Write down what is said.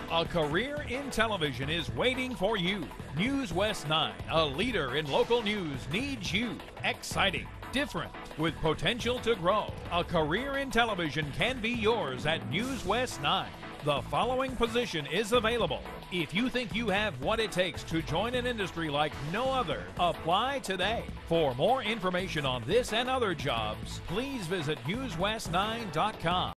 A career in television is waiting for you. News West 9, a leader in local news, needs you. Exciting, different, with potential to grow. A career in television can be yours at News West 9. The following position is available. If you think you have what it takes to join an industry like no other, apply today. For more information on this and other jobs, please visit newswest9.com.